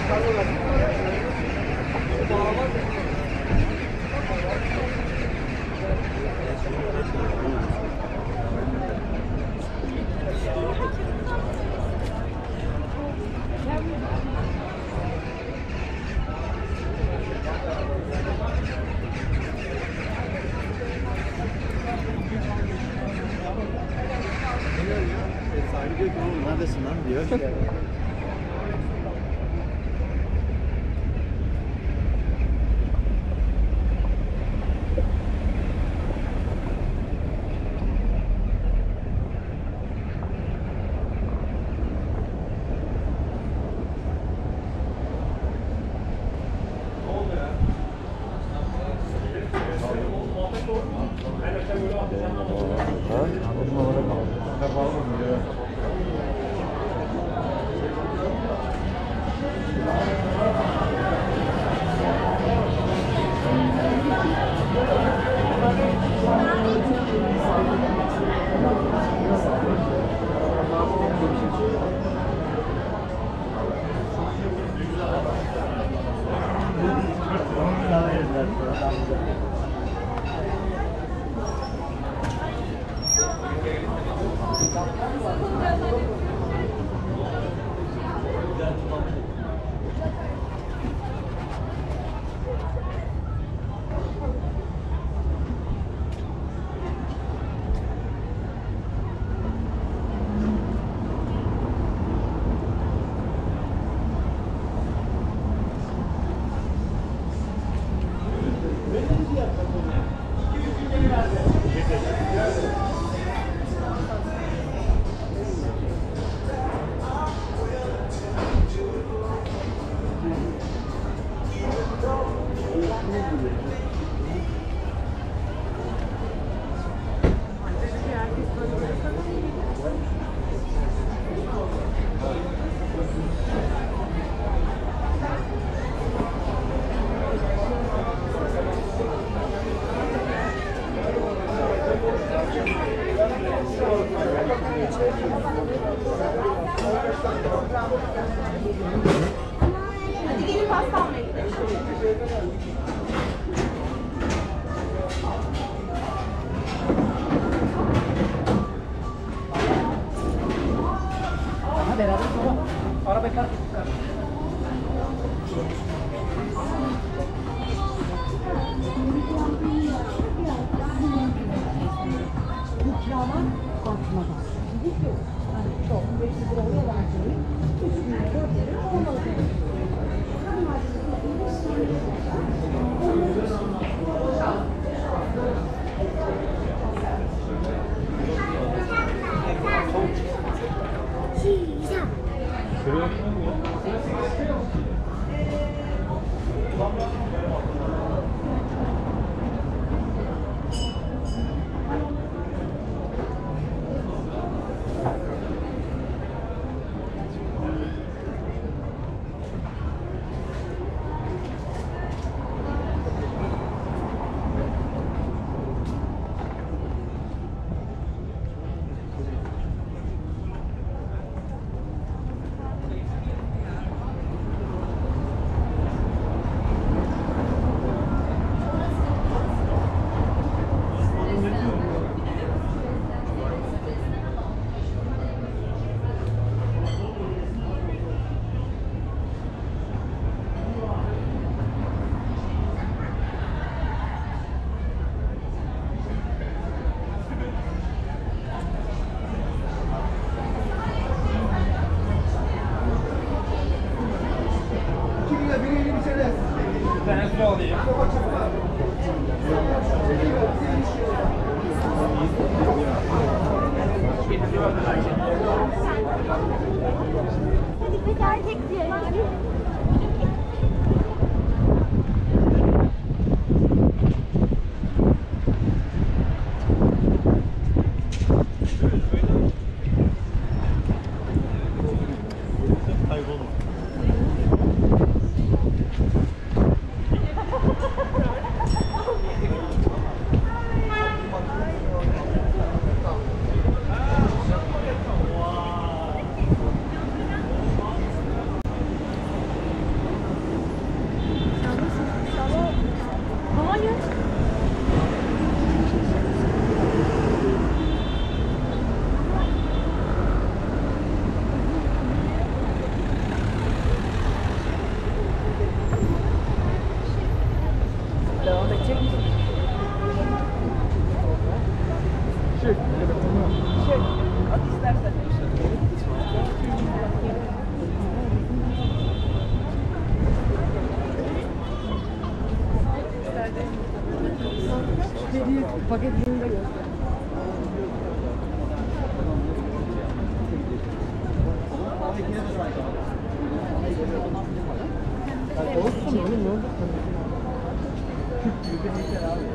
Neredesin lan diyor. Hadi gelin pasta almaya gidelim. Aha beraber sonra araba kalk. Bu kiralar kalkmadan. Çok 500 lira oraya vereceğim. 3 bin lira 4 lira olmalı. Ben su alayım. Hadi bir tane tek diye. Paketini de göster. Olsun oğlum ne oldu? Küp gibi bir heykel abi.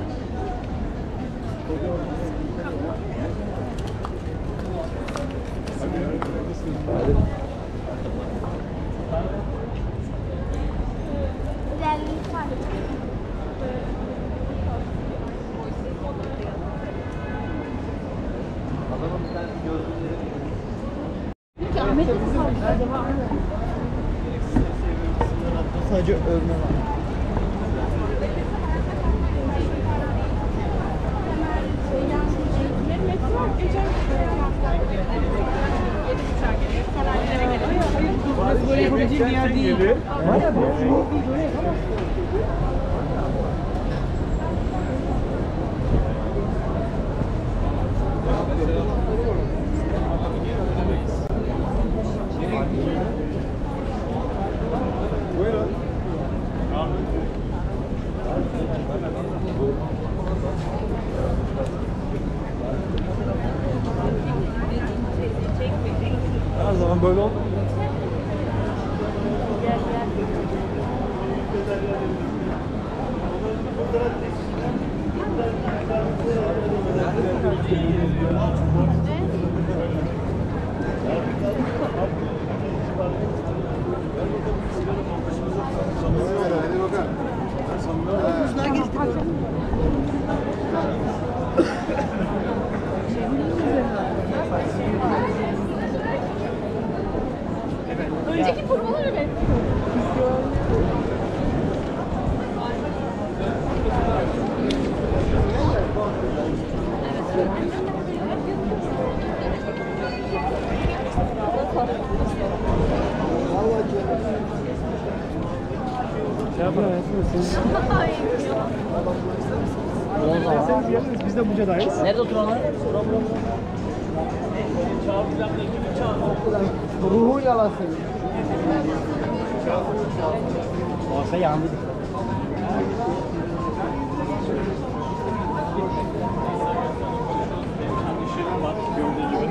Güzellik var. Adamın bir tane gözlükleri. Ahmet nasıl kalmış acaba? Sadece övme var. Böyle yapabileceğim bir yer değil. Var ya böyle böyle yapamazsın. Buyurun. Her zaman böyle oldu. Önceki kurbalar evet. Şey yapalım. İsterseniz geliriz. Biz de Buca'dayız. Nerede oturanlar? Ruhu yalan söylüyor. Olsa yandı. İşlerim var gördüğün gibi.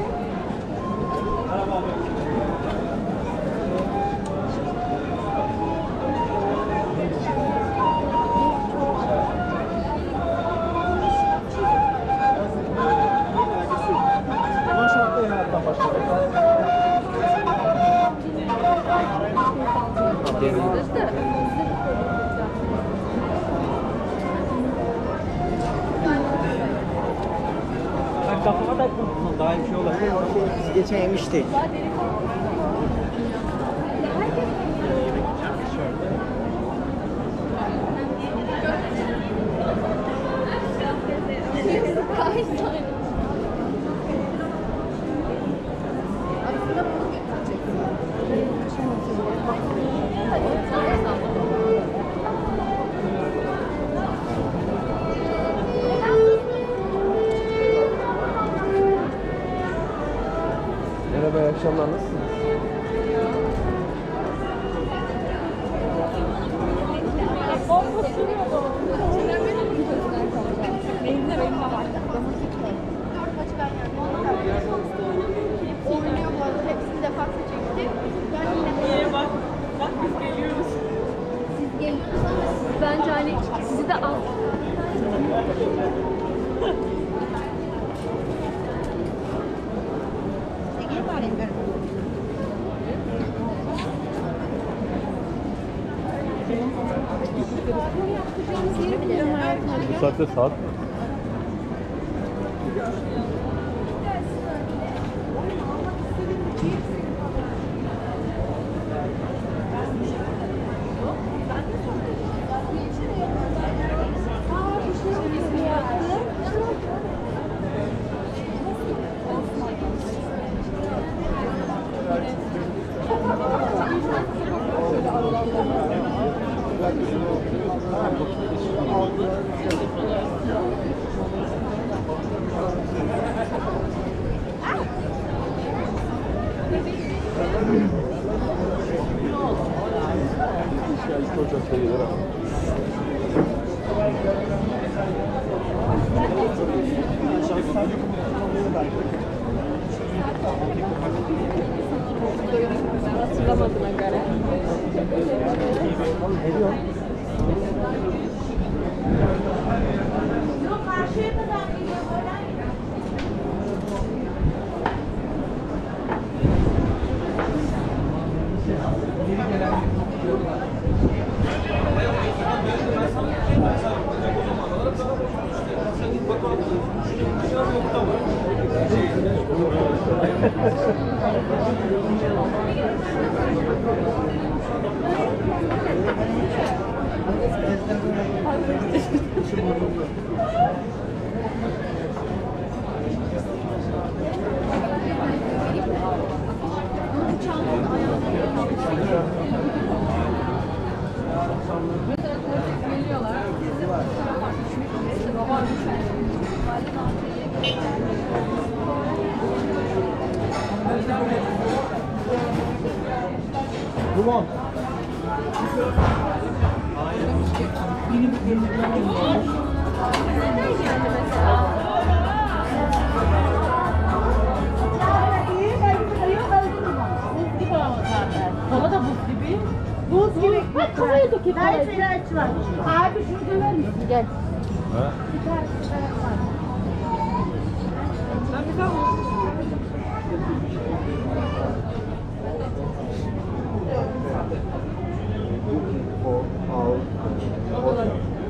Kafama da daha iyi bir şey olur. Biz geçen yemiştik. Merhaba, iyi akşamlar. Nasılsınız? Benim de var. Dört maç ben yani. Oynuyor bu arada. Hepsini defakta çekti. Ben yine Bak biz geliyoruz. siz geliyorsunuz ama siz bence hani sizi de al. Bu saatte saat. Çok Hatırlamadığına göre. Duman. Hava da buz gibi. Buz gibi. Bak kafaya dökeyim. Belki var. Abi şunu döver misin? Gel. Ha? Bir tane sigara var. Ben bir tane For our hotel.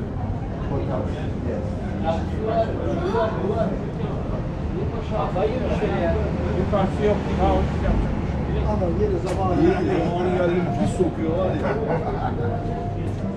Yukarısı yok. Ha, Ama yine zamanı onu geldim bir sokuyor var ya.